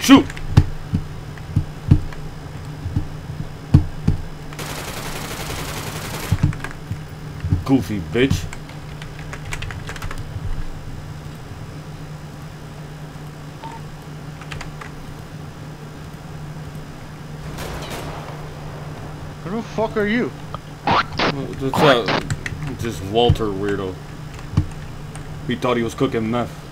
Shoot! Goofy bitch. Who the fuck are you? Just Walter weirdo. He thought he was cooking meth.